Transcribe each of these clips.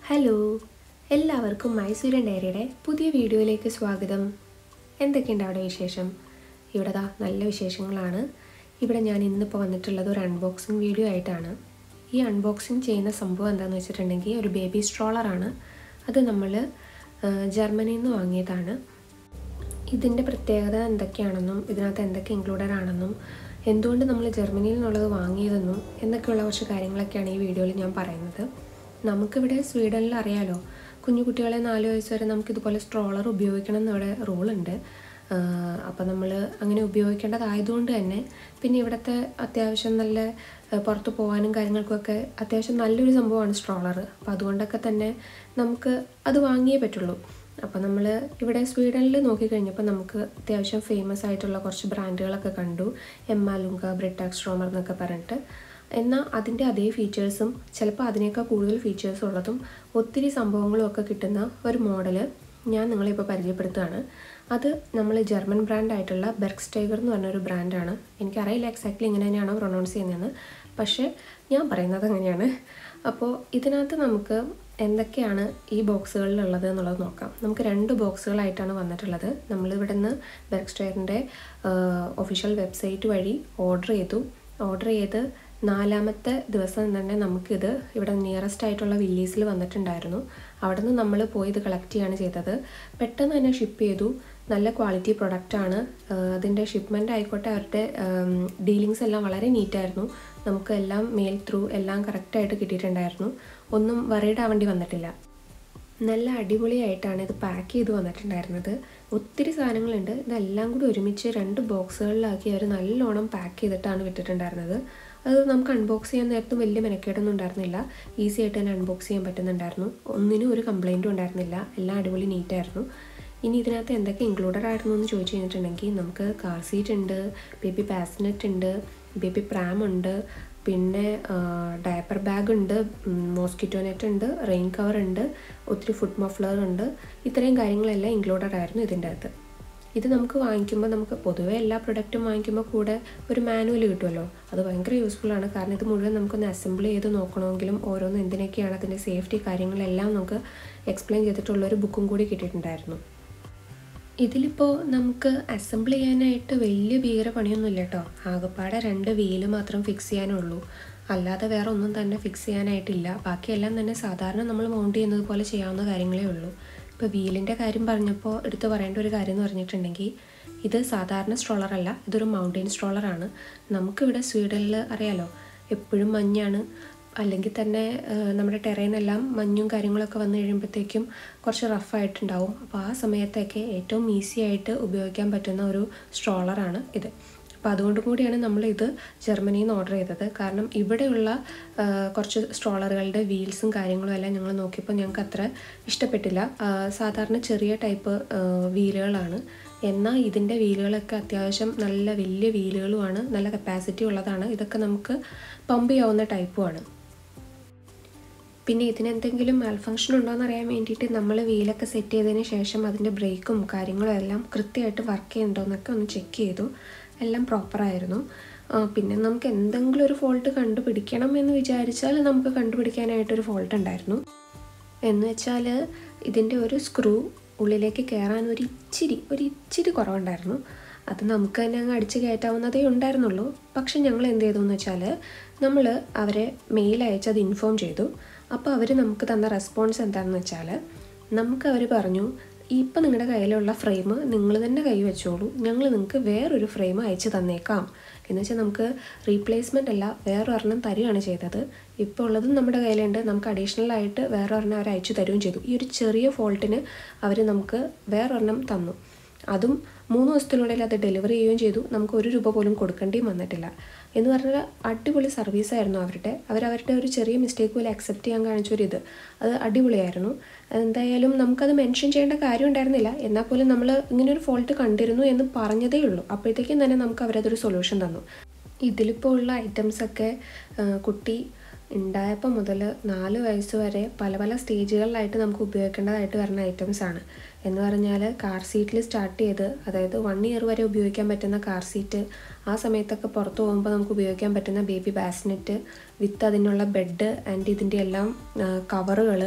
Hello, എല്ലാവർക്കും മൈസൂരൻ ഡയറിയുടെ പുതിയ വീഡിയോയിലേക്ക് സ്വാഗതം. എന്തൊക്കെയുണ്ട് അവിടെ വിശേഷം? ഇവിടെ നല്ല വിശേഷങ്ങളാണ്. ഇവിടെ ഞാൻ ഇന്നിപ്പോൾ വന്നിട്ടുള്ളത് ഒരു അൺബോക്സിങ് വീഡിയോ ആയിട്ടാണ്. ഈ അൺബോക്സിങ് ചെയ്യുന്ന സംഭവം എന്താണെന്ന് വെച്ചിട്ടുണ്ടെങ്കിൽ ഒരു ബേബി സ്ട്രോളറാണ്. അത് നമ്മൾ ജർമ്മനിയിൽ നിന്ന് വാങ്ങിയതാണ്. ഇതിൻ്റെ പ്രത്യേകത എന്തൊക്കെയാണെന്നും ഇതിനകത്ത് എന്തൊക്കെ ഇൻക്ലൂഡഡ് ആണെന്നും എന്തുകൊണ്ട് നമ്മൾ ജർമ്മനിയിൽ നിന്നുള്ളത് വാങ്ങിയതെന്നും എന്നൊക്കെയുള്ള കുറച്ച് കാര്യങ്ങളൊക്കെയാണ് ഈ വീഡിയോയിൽ ഞാൻ പറയുന്നത്. നമുക്കിവിടെ സ്വീഡനിൽ അറിയാലോ, കുഞ്ഞു കുട്ടികളെ 4 വയസ്സ് വരെ നമുക്കിതുപോലെ സ്ട്രോളർ ഉപയോഗിക്കണം എന്നിവിടെ റൂളുണ്ട്. അപ്പോൾ നമ്മൾ അങ്ങനെ ഉപയോഗിക്കേണ്ടതായതുകൊണ്ട് തന്നെ പിന്നെ ഇവിടുത്തെ അത്യാവശ്യം നല്ല പുറത്ത് പോകാനും കാര്യങ്ങൾക്കൊക്കെ അത്യാവശ്യം നല്ലൊരു സംഭവമാണ് സ്ട്രോളർ. അപ്പോൾ അതുകൊണ്ടൊക്കെ തന്നെ നമുക്ക് അത് വാങ്ങിയേ പറ്റുള്ളൂ. അപ്പോൾ നമ്മൾ ഇവിടെ സ്വീഡനിൽ നോക്കിക്കഴിഞ്ഞപ്പോൾ നമുക്ക് അത്യാവശ്യം ഫേമസ് ആയിട്ടുള്ള കുറച്ച് ബ്രാൻഡുകളൊക്കെ കണ്ടു. എമ്മ ലുങ്ക, ബ്രിട്ടാക് സ്ട്രോമർ എന്നൊക്കെ പറഞ്ഞിട്ട്. എന്നാൽ അതിൻ്റെ അതേ ഫീച്ചേഴ്സും ചിലപ്പോൾ അതിനേക്കാൾ കൂടുതൽ ഫീച്ചേഴ്സ് ഉള്ളതും ഒത്തിരി സംഭവങ്ങളും ഒക്കെ കിട്ടുന്ന ഒരു മോഡൽ ഞാൻ നിങ്ങളിപ്പോൾ പരിചയപ്പെടുത്തുകയാണ്. അത് നമ്മൾ ജർമ്മൻ ബ്രാൻഡായിട്ടുള്ള ബെർഗ്സ്റ്റൈഗർ എന്ന് പറഞ്ഞൊരു ബ്രാൻഡാണ്. എനിക്കറിയില്ല എക്സാക്ട്ലി ഇങ്ങനെ തന്നെയാണോ പ്രൊനൗൺസ് ചെയ്യുന്നതെന്ന്, പക്ഷേ ഞാൻ പറയുന്നത് അങ്ങനെയാണ്. അപ്പോൾ ഇതിനകത്ത് നമുക്ക് എന്തൊക്കെയാണ് ഈ ബോക്സുകളിലുള്ളത് എന്നുള്ളത് നോക്കാം. നമുക്ക് 2 ബോക്സുകളായിട്ടാണ് വന്നിട്ടുള്ളത്. നമ്മളിവിടെ നിന്ന് ബെർഗ്സ്റ്റൈഗറിൻ്റെ ഒഫീഷ്യൽ വെബ്സൈറ്റ് വഴി ഓർഡർ ചെയ്ത് 4ാമത്തെ ദിവസം തന്നെ നമുക്കിത് ഇവിടെ നിയറസ്റ്റ് ആയിട്ടുള്ള വില്ലീസിൽ വന്നിട്ടുണ്ടായിരുന്നു. അവിടെ നിന്ന് നമ്മൾ പോയി ഇത് കളക്ട് ചെയ്യാണ് ചെയ്തത്. പെട്ടെന്ന് തന്നെ ഷിപ്പ് ചെയ്തു. നല്ല ക്വാളിറ്റി പ്രൊഡക്റ്റാണ്. അതിൻ്റെ ഷിപ്മെൻ്റ് ആയിക്കോട്ടെ, അവരുടെ ഡീലിങ്സ് എല്ലാം വളരെ നീറ്റായിരുന്നു. നമുക്ക് എല്ലാം മെയിൽ ത്രൂ എല്ലാം കറക്റ്റായിട്ട് കിട്ടിയിട്ടുണ്ടായിരുന്നു. ഒന്നും വറീഡ് ആവേണ്ടി വന്നിട്ടില്ല. നല്ല അടിപൊളിയായിട്ടാണ് ഇത് പാക്ക് ചെയ്ത് വന്നിട്ടുണ്ടായിരുന്നത്. ഒത്തിരി സാധനങ്ങളുണ്ട്. ഇതെല്ലാം കൂടി ഒരുമിച്ച് 2 ബോക്സുകളിലാക്കി അവർ നല്ലോണം പാക്ക് ചെയ്തിട്ടാണ് വിട്ടിട്ടുണ്ടായിരുന്നത്. അത് നമുക്ക് അൺബോക്സ് ചെയ്യാൻ നേരത്തും വലിയ മെനക്കേടൊന്നും ഉണ്ടായിരുന്നില്ല. ഈസി ആയിട്ട് തന്നെ അൺബോക്സ് ചെയ്യാൻ പറ്റുന്നുണ്ടായിരുന്നു. ഒന്നിനും ഒരു കംപ്ലൈൻറ്റും ഉണ്ടായിരുന്നില്ല. എല്ലാം അടിപൊളി നീറ്റായിരുന്നു. ഇനി ഇതിനകത്ത് എന്തൊക്കെ ഇൻക്ലൂഡഡ് ആയിരുന്നു എന്ന് ചോദിച്ചു കഴിഞ്ഞിട്ടുണ്ടെങ്കിൽ നമുക്ക് കാർ സീറ്റ് ഉണ്ട്, ബേബി ബാസിനെറ്റ് ഉണ്ട്, ബേബി പ്രാം ഉണ്ട്, പിന്നെ ഡയപ്പർ ബാഗ് ഉണ്ട്, മോസ്കിറ്റോ നെറ്റ് ഉണ്ട്, റെയിൻ കവർ ഉണ്ട്, ഒത്തിരി ഫുഡ് മഫ്ലർ ഉണ്ട്. ഇത്രയും കാര്യങ്ങളെല്ലാം ഇൻക്ലൂഡഡ് ആയിരുന്നു ഇതിൻ്റെ അകത്ത്. ഇത് നമുക്ക് വാങ്ങിക്കുമ്പോൾ നമുക്ക് പൊതുവേ എല്ലാ പ്രൊഡക്റ്റും വാങ്ങിക്കുമ്പോൾ കൂടെ ഒരു മാനുവൽ കിട്ടുമല്ലോ. അത് ഭയങ്കര യൂസ്ഫുള്ളാണ്. കാരണം ഇത് മുഴുവൻ നമുക്കൊന്ന് അസംബിൾ ചെയ്ത് നോക്കണമെങ്കിലും ഓരോന്ന് എന്തിനൊക്കെയാണ് അതിൻ്റെ സേഫ്റ്റി കാര്യങ്ങളെല്ലാം നമുക്ക് എക്സ്പ്ലെയിൻ ചെയ്തിട്ടുള്ളൊരു ബുക്കും കൂടി കിട്ടിയിട്ടുണ്ടായിരുന്നു. ഇതിലിപ്പോൾ നമുക്ക് അസംബിൾ ചെയ്യാനായിട്ട് വലിയ ഭീകര പണിയൊന്നുമില്ല കേട്ടോ. ആകെപ്പാടെ 2 വീല് മാത്രം ഫിക്സ് ചെയ്യാനുള്ളൂ. അല്ലാതെ വേറെ ഒന്നും തന്നെ ഫിക്സ് ചെയ്യാനായിട്ടില്ല. ബാക്കിയെല്ലാം തന്നെ സാധാരണ നമ്മൾ മൗണ്ട് ചെയ്യുന്നത് പോലെ ചെയ്യാവുന്ന കാര്യങ്ങളേ ഉള്ളൂ. ഇപ്പോൾ വീലിൻ്റെ കാര്യം പറഞ്ഞപ്പോൾ എടുത്ത് പറയേണ്ട ഒരു കാര്യം എന്ന് പറഞ്ഞിട്ടുണ്ടെങ്കിൽ ഇത് സാധാരണ സ്ട്രോളറല്ല, ഇതൊരു മൗണ്ടെയിൻ സ്ട്രോളറാണ്. നമുക്കിവിടെ സ്വീഡനിൽ അറിയാലോ, എപ്പോഴും മഞ്ഞാണ്. അല്ലെങ്കിൽ തന്നെ നമ്മുടെ ടെറൈനെല്ലാം മഞ്ഞും കാര്യങ്ങളൊക്കെ വന്നു കഴിയുമ്പോഴത്തേക്കും കുറച്ച് റഫായിട്ടുണ്ടാവും. അപ്പോൾ ആ സമയത്തൊക്കെ ഏറ്റവും ഈസി ആയിട്ട് ഉപയോഗിക്കാൻ പറ്റുന്ന ഒരു സ്ട്രോളറാണ് ഇത്. അപ്പോൾ അതുകൊണ്ടും കൂടിയാണ് നമ്മളിത് ജർമ്മനിയിൽ നിന്ന് ഓർഡർ ചെയ്തത്. കാരണം ഇവിടെയുള്ള കുറച്ച് സ്ട്രോളറുകളുടെ വീൽസും കാര്യങ്ങളും എല്ലാം ഞങ്ങൾ നോക്കിയപ്പോൾ ഞങ്ങൾക്ക് അത്ര ഇഷ്ടപ്പെട്ടില്ല. സാധാരണ ചെറിയ ടൈപ്പ് വീലുകളാണ്. എന്നാൽ ഇതിൻ്റെ വീലുകളൊക്കെ അത്യാവശ്യം നല്ല വലിയ വീലുകളുമാണ്, നല്ല കപ്പാസിറ്റി ഉള്ളതാണ്. ഇതൊക്കെ നമുക്ക് പമ്പ് ചെയ്യാവുന്ന ടൈപ്പുമാണ്. പിന്നെ ഇതിനെന്തെങ്കിലും മാൽഫങ്ഷൻ ഉണ്ടോ എന്നറിയാൻ വേണ്ടിയിട്ട് നമ്മൾ വീലൊക്കെ സെറ്റ് ചെയ്തതിന് ശേഷം അതിൻ്റെ ബ്രേക്കും കാര്യങ്ങളും എല്ലാം കൃത്യമായിട്ട് വർക്ക് ചെയ്യുന്നുണ്ടോ എന്നൊക്കെ ഒന്ന് ചെക്ക് ചെയ്തു. എല്ലാം പ്രോപ്പറായിരുന്നു. പിന്നെ നമുക്ക് എന്തെങ്കിലും ഒരു ഫോൾട്ട് കണ്ടുപിടിക്കണം എന്ന് വിചാരിച്ചാൽ നമുക്ക് കണ്ടുപിടിക്കാനായിട്ടൊരു ഫോൾട്ട് ഉണ്ടായിരുന്നു. എന്ന് വെച്ചാൽ ഇതിൻ്റെ ഒരു സ്ക്രൂ ഉള്ളിലേക്ക് കയറാൻ ഒരു ഇച്ചിരി കുറവുണ്ടായിരുന്നു. അത് നമുക്ക് തന്നെ അങ്ങ് അടിച്ച് കയറ്റാവുന്നതേ ഉണ്ടായിരുന്നുള്ളൂ. പക്ഷെ ഞങ്ങൾ എന്ത് ചെയ്തു എന്ന് വെച്ചാൽ നമ്മൾ അവരെ മെയിൽ അയച്ച് അത് ഇൻഫോം ചെയ്തു. അപ്പോൾ അവർ നമുക്ക് തന്ന റെസ്പോൺസ് എന്താണെന്ന് വെച്ചാൽ നമുക്ക് അവർ പറഞ്ഞു, ഇപ്പം നിങ്ങളുടെ കയ്യിലുള്ള ഫ്രെയിം നിങ്ങൾ തന്നെ കൈ വെച്ചോളൂ, ഞങ്ങൾ നിങ്ങൾക്ക് വേറൊരു ഫ്രെയിം അയച്ചു തന്നേക്കാം. എന്ന് വെച്ചാൽ നമുക്ക് റീപ്ലേസ്മെൻ്റ് അല്ല, വേറൊരെണ്ണം തരികയാണ് ചെയ്തത്. ഇപ്പോൾ ഉള്ളതും നമ്മുടെ കയ്യിലുണ്ട്. നമുക്ക് അഡീഷണലായിട്ട് വേറൊരെണ്ണം അവർ അയച്ചു തരുകയും ചെയ്തു. ഈ ഒരു ചെറിയ ഫോൾട്ടിന് അവർ നമുക്ക് വേറൊരെണ്ണം തന്നു. അതും 3 ദിവസത്തിനുള്ളിൽ അത് ഡെലിവറി ചെയ്യുകയും ചെയ്തു. നമുക്ക് 1 രൂപ പോലും കൊടുക്കേണ്ടിയും വന്നിട്ടില്ല. എന്ന് പറഞ്ഞാൽ അടിപൊളി സർവീസായിരുന്നു അവരുടെ ഒരു ചെറിയ മിസ്റ്റേക്ക് പോലും അക്സെപ്റ്റ് ചെയ്യാൻ കാണിച്ചൊരിത് അത് അടിപൊളിയായിരുന്നു. എന്തായാലും നമുക്കത് മെൻഷൻ ചെയ്യേണ്ട കാര്യം ഉണ്ടായിരുന്നില്ല. എന്നാൽ പോലും നമ്മൾ ഇങ്ങനൊരു ഫോൾട്ട് കണ്ടിരുന്നു എന്ന് പറഞ്ഞതേ ഉള്ളൂ. അപ്പോഴത്തേക്കും തന്നെ നമുക്ക് അവരതൊരു സൊല്യൂഷൻ തന്നു. ഇതിലിപ്പോൾ ഉള്ള ഐറ്റംസൊക്കെ കുട്ടി ഉണ്ടായപ്പോൾ മുതൽ 4 വയസ്സ് വരെ പല സ്റ്റേജുകളിലായിട്ട് നമുക്ക് ഉപയോഗിക്കേണ്ടതായിട്ട് വരുന്ന ഐറ്റംസാണ്. എന്ന് പറഞ്ഞാൽ കാർ സീറ്റിൽ സ്റ്റാർട്ട് ചെയ്ത്, അതായത് 1 ഇയർ വരെ ഉപയോഗിക്കാൻ പറ്റുന്ന കാർ സീറ്റ്, ആ സമയത്തൊക്കെ പുറത്ത് പോകുമ്പോൾ നമുക്ക് ഉപയോഗിക്കാൻ പറ്റുന്ന ബേബി ബാസിനെറ്റ് വിത്ത് അതിനുള്ള ബെഡ് ആൻഡ് ഇതിൻ്റെ എല്ലാം കവറുകൾ,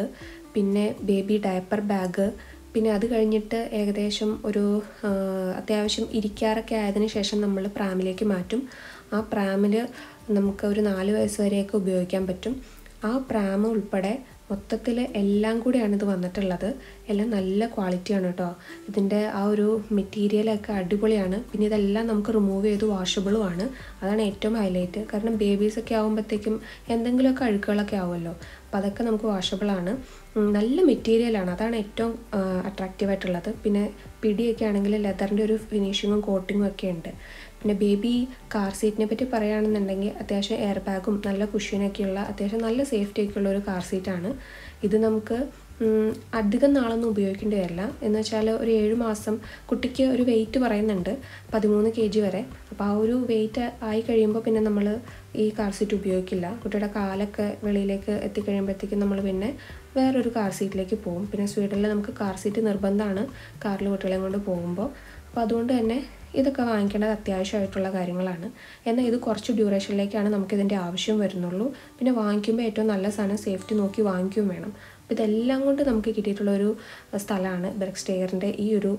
പിന്നെ ബേബി ഡയപ്പർ ബാഗ്, പിന്നെ അത് കഴിഞ്ഞിട്ട് ഏകദേശം ഒരു അത്യാവശ്യം ഇരിക്കാറൊക്കെ ആയതിനു ശേഷം നമ്മൾ പ്രാമിലേക്ക് മാറ്റും. ആ പ്രാമിൽ നമുക്ക് ഒരു 4 വയസ്സ് വരെയൊക്കെ ഉപയോഗിക്കാൻ പറ്റും. ആ പ്രാം ഉൾപ്പെടെ മൊത്തത്തിൽ എല്ലാം കൂടിയാണ് ഇത് വന്നിട്ടുള്ളത്. എല്ലാം നല്ല ക്വാളിറ്റിയാണ് കേട്ടോ. ഇതിൻ്റെ ആ ഒരു മെറ്റീരിയലൊക്കെ അടിപൊളിയാണ്. പിന്നെ ഇതെല്ലാം നമുക്ക് റിമൂവ് ചെയ്ത് വാഷബിളുമാണ്. അതാണ് ഏറ്റവും ഹൈലൈറ്റ്. കാരണം ബേബീസൊക്കെ ആകുമ്പോഴത്തേക്കും എന്തെങ്കിലുമൊക്കെ അഴുക്കുകളൊക്കെ ആവുമല്ലോ, അപ്പോൾ അതൊക്കെ നമുക്ക് വാഷബിളാണ്. നല്ല മെറ്റീരിയലാണ്, അതാണ് ഏറ്റവും അട്രാക്റ്റീവായിട്ടുള്ളത്. പിന്നെ പിടിയൊക്കെ ആണെങ്കിൽ ലെതറിൻ്റെ ഒരു ഫിനിഷിങ്ങും കോട്ടിങ്ങും ഒക്കെ ഉണ്ട്. പിന്നെ ബേബി കാർ സീറ്റിനെ പറ്റി പറയുകയാണെന്നുണ്ടെങ്കിൽ അത്യാവശ്യം എയർ ബാഗും നല്ല കുഷ്യനൊക്കെയുള്ള അത്യാവശ്യം നല്ല സേഫ്റ്റി ഒക്കെയുള്ള ഒരു കാർ സീറ്റാണ്. ഇത് നമുക്ക് അധികം നാളൊന്നും ഉപയോഗിക്കേണ്ടി വരില്ല. എന്ന് വെച്ചാൽ ഒരു 7 മാസം, കുട്ടിക്ക് ഒരു വെയിറ്റ് പറയുന്നുണ്ട് 13 kg വരെ. അപ്പോൾ ആ ഒരു വെയിറ്റ് ആയി കഴിയുമ്പോൾ പിന്നെ നമ്മൾ ഈ കാർ സീറ്റ് ഉപയോഗിക്കില്ല. കുട്ടിയുടെ കാലൊക്കെ വെളിയിലേക്ക് എത്തിക്കഴിയുമ്പോഴത്തേക്കും നമ്മൾ പിന്നെ വേറൊരു കാർ സീറ്റിലേക്ക് പോകും. പിന്നെ സ്വീഡനിൽ നമുക്ക് കാർ സീറ്റ് നിർബന്ധമാണ് കാറിൽ കുട്ടികളെ കൊണ്ട് പോകുമ്പോൾ. അപ്പോൾ അതുകൊണ്ട് തന്നെ ഇതൊക്കെ വാങ്ങിക്കേണ്ടത് അത്യാവശ്യമായിട്ടുള്ള കാര്യങ്ങളാണ്. എന്നാൽ ഇത് കുറച്ച് ഡ്യൂറേഷനിലേക്കാണ് നമുക്കിതിൻ്റെ ആവശ്യം വരുന്നുള്ളൂ. പിന്നെ വാങ്ങിക്കുമ്പോൾ ഏറ്റവും നല്ല സാധനം സേഫ്റ്റി നോക്കി വാങ്ങിക്കുകയും വേണം. അപ്പോൾ ഇതെല്ലാം കൊണ്ട് നമുക്ക് കിട്ടിയിട്ടുള്ളൊരു സ്ഥലമാണ് ബെർക്സ്റ്റെയറിൻ്റെ ഈ ഒരു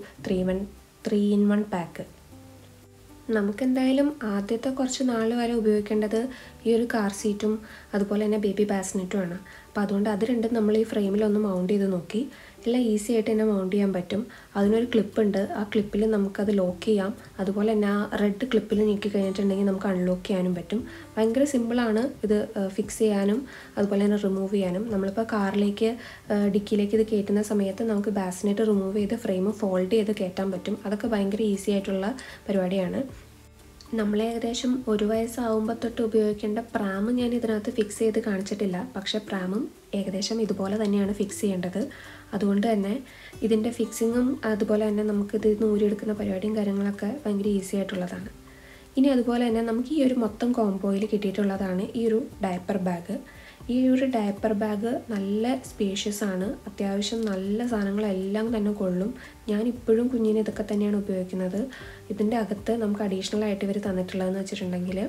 3-in-1 പാക്ക്. നമുക്കെന്തായാലും ആദ്യത്തെ കുറച്ച് നാൾ വരെ ഉപയോഗിക്കേണ്ടത് ഈ ഒരു കാർ സീറ്റും അതുപോലെ തന്നെ ബേബി ബാസിനെറ്റുമാണ്. അപ്പോൾ അതുകൊണ്ട് അത് രണ്ടും നമ്മൾ ഈ ഫ്രെയിമിലൊന്ന് മൗണ്ട് ചെയ്ത് നോക്കി. എല്ലാം ഈസി ആയിട്ട് തന്നെ മൗണ്ട് ചെയ്യാൻ പറ്റും. അതിനൊരു ക്ലിപ്പുണ്ട്, ആ ക്ലിപ്പിൽ നമുക്കത് ലോക്ക് ചെയ്യാം. അതുപോലെ തന്നെ ആ റെഡ് ക്ലിപ്പിൽ നീക്കി കഴിഞ്ഞിട്ടുണ്ടെങ്കിൽ നമുക്ക് അൺലോക്ക് ചെയ്യാനും പറ്റും. ഭയങ്കര സിമ്പിളാണ് ഇത് ഫിക്സ് ചെയ്യാനും അതുപോലെ തന്നെ റിമൂവ് ചെയ്യാനും. നമ്മളിപ്പോൾ കാറിലേക്ക് ഡിക്കിയിലേക്ക് ഇത് കയറ്റുന്ന സമയത്ത് നമുക്ക് ബാസിനെറ്റ് റിമൂവ് ചെയ്ത് ഫ്രെയിം ഫോൾഡ് ചെയ്ത് കയറ്റാൻ പറ്റും. അതൊക്കെ ഭയങ്കര ഈസി ആയിട്ടുള്ള പരിപാടിയാണ്. നമ്മൾ ഏകദേശം 1 വയസ്സാവുമ്പോൾ തൊട്ട് ഉപയോഗിക്കേണ്ട പ്രാമും ഞാൻ ഇതിനകത്ത് ഫിക്സ് ചെയ്ത് കാണിച്ചിട്ടില്ല. പക്ഷേ പ്രാമും ഏകദേശം ഇതുപോലെ തന്നെയാണ് ഫിക്സ് ചെയ്യേണ്ടത്. അതുകൊണ്ട് തന്നെ ഇതിൻ്റെ ഫിക്സിങ്ങും അതുപോലെ തന്നെ നമുക്കിത് ഊരിയെടുക്കുന്ന പരിപാടിയും കാര്യങ്ങളൊക്കെ ഭയങ്കര ഈസി ആയിട്ടുള്ളതാണ്. ഇനി അതുപോലെ തന്നെ നമുക്ക് ഈ ഒരു മൊത്തം കോംബോയിൽ കിട്ടിയിട്ടുള്ളതാണ് ഈ ഒരു ഡയപ്പർ ബാഗ്. ഈ ഒരു ഡയപ്പർ ബാഗ് നല്ല സ്പേഷ്യസ് ആണ്. അത്യാവശ്യം നല്ല സാധനങ്ങളെല്ലാം തന്നെ കൊള്ളും. ഞാനിപ്പോഴും കുഞ്ഞിന് ഇതൊക്കെ തന്നെയാണ് ഉപയോഗിക്കുന്നത്. ഇതിൻ്റെ അകത്ത് നമുക്ക് അഡീഷണൽ ആയിട്ട് ഇവർ തന്നിട്ടുള്ളതെന്ന് വെച്ചിട്ടുണ്ടെങ്കിൽ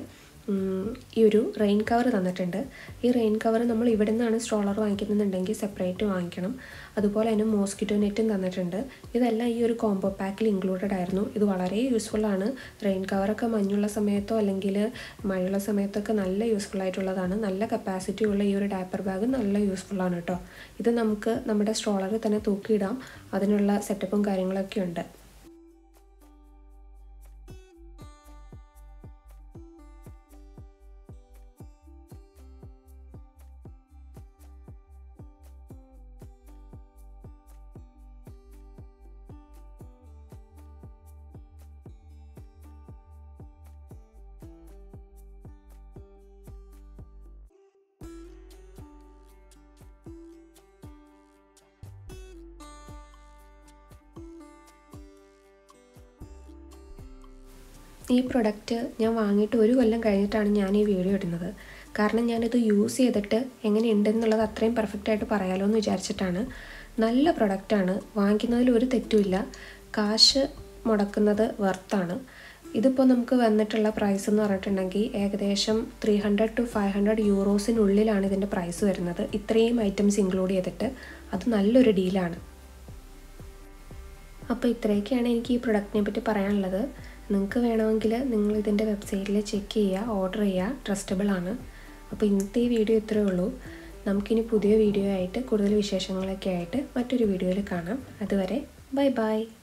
ഈ ഒരു റെയിൻ കവർ തന്നിട്ടുണ്ട്. ഈ റെയിൻ കവർ നമ്മൾ ഇവിടെ നിന്നാണ് സ്ട്രോളർ വാങ്ങിക്കുന്നുണ്ടെങ്കിൽ സെപ്പറേറ്റ് വാങ്ങിക്കണം. അതുപോലെ തന്നെ മോസ്കിറ്റോ നെറ്റും തന്നിട്ടുണ്ട്. ഇതെല്ലാം ഈ ഒരു കോംബോ പാക്കിൽ ഇൻക്ലൂഡഡ് ആയിരുന്നു. ഇത് വളരെ യൂസ്ഫുള്ളാണ്. റെയിൻ കവറൊക്കെ മഞ്ഞുള്ള സമയത്തോ അല്ലെങ്കിൽ മഴയുള്ള സമയത്തൊക്കെ നല്ല യൂസ്ഫുൾ ആയിട്ടുള്ളതാണ്. നല്ല കപ്പാസിറ്റി ഉള്ള ഈ ഒരു ഡയപ്പർ ബാഗ് നല്ല യൂസ്ഫുള്ളാണ് കേട്ടോ. ഇത് നമുക്ക് നമ്മുടെ സ്ട്രോളറിൽ തന്നെ തൂക്കിയിടാം. അതിനുള്ള സെറ്റപ്പും കാര്യങ്ങളൊക്കെ ഉണ്ട്. ഈ പ്രൊഡക്റ്റ് ഞാൻ വാങ്ങിയിട്ട് 1 കൊല്ലം കഴിഞ്ഞിട്ടാണ് ഞാൻ ഈ വീഡിയോ ഇടുന്നത്. കാരണം ഞാനിത് യൂസ് ചെയ്തിട്ട് എങ്ങനെയുണ്ടെന്നുള്ളത് അത്രയും പെർഫെക്റ്റായിട്ട് പറയാമല്ലോ എന്ന് വിചാരിച്ചിട്ടാണ്. നല്ല പ്രൊഡക്റ്റാണ്, വാങ്ങിക്കുന്നതിൽ ഒരു തെറ്റുമില്ല. കാശ് മുടക്കുന്നത് വർത്താണ്. ഇതിപ്പോൾ നമുക്ക് വന്നിട്ടുള്ള പ്രൈസ് എന്ന് പറഞ്ഞിട്ടുണ്ടെങ്കിൽ ഏകദേശം 300 to 500 യൂറോസിനുള്ളിലാണ് ഇതിൻ്റെ പ്രൈസ് വരുന്നത്. ഇത്രയും ഐറ്റംസ് ഇൻക്ലൂഡ് ചെയ്തിട്ട് അത് നല്ലൊരു ഡീലാണ്. അപ്പോൾ ഇത്രയൊക്കെയാണ് എനിക്ക് ഈ പ്രൊഡക്റ്റിനെ പറ്റി പറയാനുള്ളത്. നിങ്ങൾക്ക് വേണമെങ്കിൽ നിങ്ങൾ ഇതിൻ്റെ വെബ്സൈറ്റിൽ ചെക്ക് ചെയ്യുക, ഓർഡർ ചെയ്യുക, ട്രസ്റ്റബിൾ ആണ്. അപ്പോൾ ഇന്നത്തെ ഈ വീഡിയോ ഇത്രയേ ഉള്ളൂ. നമുക്കിനി പുതിയ വീഡിയോ ആയിട്ട് കൂടുതൽ വിശേഷങ്ങളൊക്കെ ആയിട്ട് മറ്റൊരു വീഡിയോയിൽ കാണാം. അതുവരെ ബൈ ബൈ.